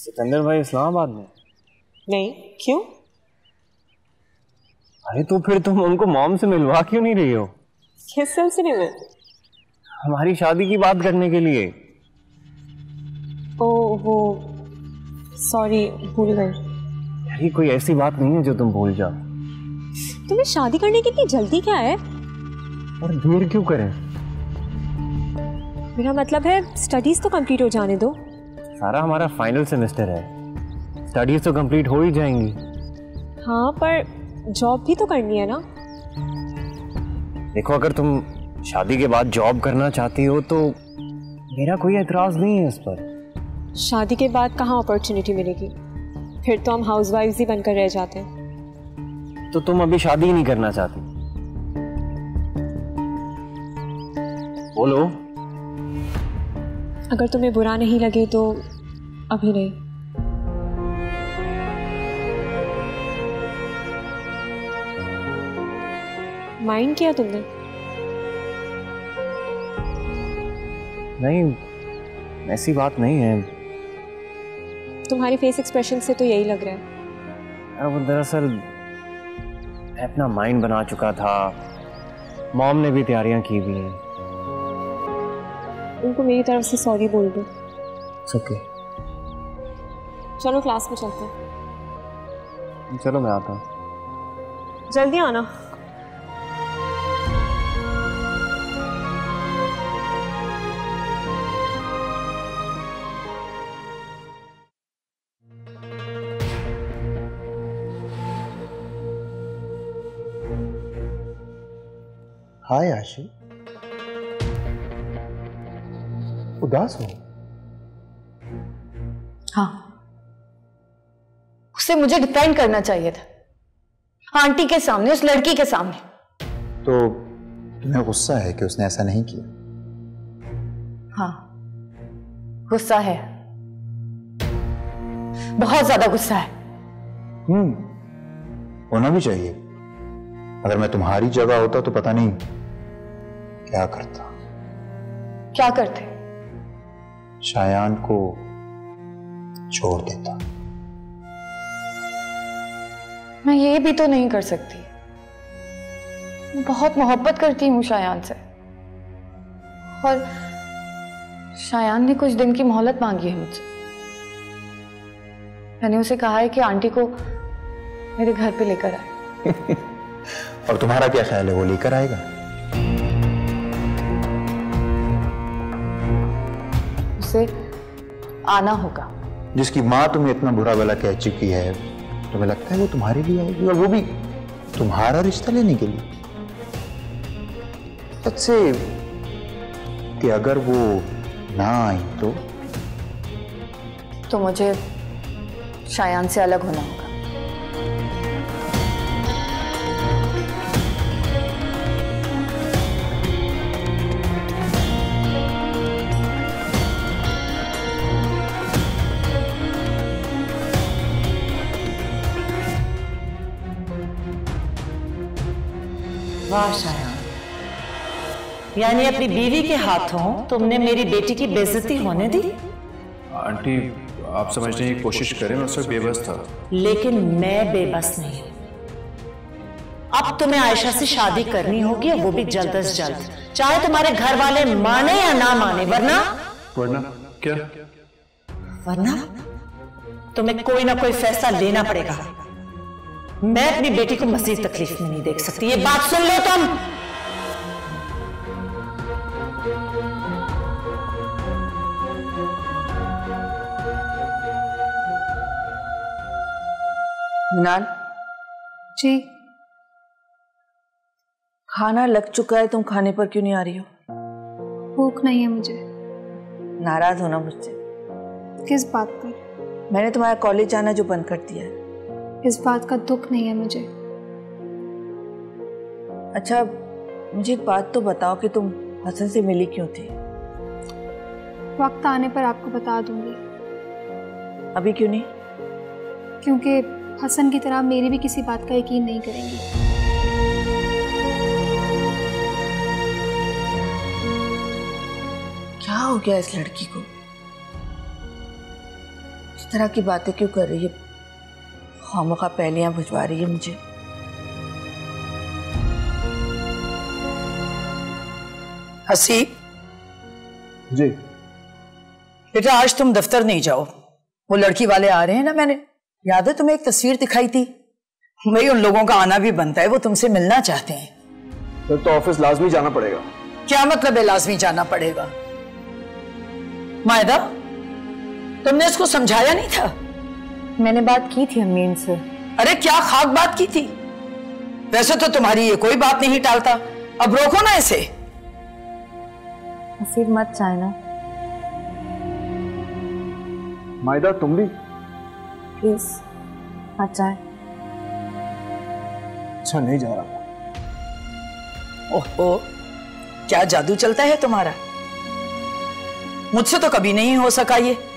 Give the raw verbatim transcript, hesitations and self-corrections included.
सिकंदर भाई इस्लामाबाद में? नहीं, क्यों? अरे तो फिर तुम उनको मॉम से मिलवा क्यों नहीं रही हो? किस सिलसिले में? हमारी शादी की बात करने के लिए। ओ वो सॉरी, भूल गई। अरे कोई ऐसी बात नहीं है जो तुम भूल जाओ। तुम्हें शादी करने की इतनी जल्दी क्या है? और देर क्यों करें? मेरा मतलब है स्टडीज तो कंप्लीट हो जाने दो। सारा हमारा फाइनल सेमेस्टर है, स्टडीज तो कंप्लीट हो ही जाएंगी। हाँ पर जॉब भी तो करनी है ना। देखो अगर तुम शादी के बाद जॉब करना चाहती हो तो मेरा कोई एतराज नहीं है इस पर। शादी के बाद कहाँ अपॉर्चुनिटी मिलेगी? फिर तो हम हाउसवाइफ्स ही बनकर रह जाते हैं। तो तुम अभी शादी ही नहीं करना चाहती? बोलो। अगर तुम्हें बुरा नहीं लगे तो अभी नहीं। माइंड किया तुमने? नहीं, ऐसी बात नहीं है। तुम्हारी फेस एक्सप्रेशन से तो यही लग रहा है। वो दरअसल मैं अपना माइंड बना चुका था, मॉम ने भी तैयारियां की हुई हैं। उनको मेरी तरफ से सॉरी बोल दो। ओके। चलो क्लास में चलते हैं। चलो मैं आता हूँ। जल्दी आना। हाय आशी, उदास हो? हाँ, उसे मुझे डिफेंड करना चाहिए था आंटी के सामने, उस लड़की के सामने। तो तुम्हें गुस्सा है कि उसने ऐसा नहीं किया? हाँ, गुस्सा है, बहुत ज्यादा गुस्सा है। हम्म, होना भी चाहिए। अगर मैं तुम्हारी जगह होता तो पता नहीं क्या करता। क्या करते? शायान को छोड़ देता। मैं ये भी तो नहीं कर सकती। मैं बहुत मोहब्बत करती हूँ शायान से, और शायान ने कुछ दिन की मोहलत मांगी है मुझसे। मैंने उसे कहा है कि आंटी को मेरे घर पे लेकर आए। और तुम्हारा क्या ख्याल है, वो लेकर आएगा? उसे आना होगा। जिसकी माँ तुम्हें इतना बुरा भला कह चुकी है, तुम्हें लगता है वो तुम्हारे लिए आएगी, और वो भी तुम्हारा रिश्ता लेने के लिए? सच से कि अगर वो ना आई तो तो मुझे शायान से अलग होना होगा। वाह शायान, यानी अपनी बीवी के हाथों तुमने मेरी बेटी की बेइज्जती होने दी? आंटी, आप समझने की कोशिश करें, मैं उस वक्त बेबस था। लेकिन मैं बेबस नहीं। अब तुम्हें आयशा से शादी करनी होगी, और वो भी जल्द अज जल्द, चाहे तुम्हारे घर वाले माने या ना माने। वरना वरना क्या? वरना तुम्हें कोई ना कोई फैसला लेना पड़ेगा। मैं अपनी बेटी को मजीद तकलीफ में नहीं देख सकती। ये बात सुन लो तुम। मिनाल जी। खाना लग चुका है, तुम खाने पर क्यों नहीं आ रही हो? भूख नहीं है मुझे। नाराज हो ना मुझसे? किस बात पर? मैंने तुम्हारा कॉलेज जाना जो बंद कर दिया है। इस बात का दुख नहीं है मुझे। अच्छा, मुझे एक बात तो बताओ कि तुम हसन से मिली क्यों थी? वक्त आने पर आपको बता दूंगी। अभी क्यों नहीं? क्योंकि हसन की तरह मेरी भी किसी बात का यकीन नहीं करेंगी। क्या हो गया इस लड़की को? तरह की बातें क्यों कर रही है? खामखा पहलियां भिजवा रही है मुझे। हसी जी बेटा, आज तुम दफ्तर नहीं जाओ। वो लड़की वाले आ रहे हैं ना, मैंने याद है तुम्हें एक तस्वीर दिखाई थी। भाई उन लोगों का आना भी बनता है, वो तुमसे मिलना चाहते हैं। फिर तो ऑफिस लाजमी जाना पड़ेगा। क्या मतलब है लाजमी जाना पड़ेगा? मायदा, तुमने इसको समझाया नहीं था? मैंने बात की थी अम्मी इनसे। अरे क्या खाक बात की थी? वैसे तो तुम्हारी ये कोई बात नहीं टालता, अब रोको ना इसे। हसीब मत चाहे ना मायदा, तुम भी प्लीज मत चाहे। अच्छा नहीं जा रहा। ओहो, क्या जादू चलता है तुम्हारा। मुझसे तो कभी नहीं हो सका ये।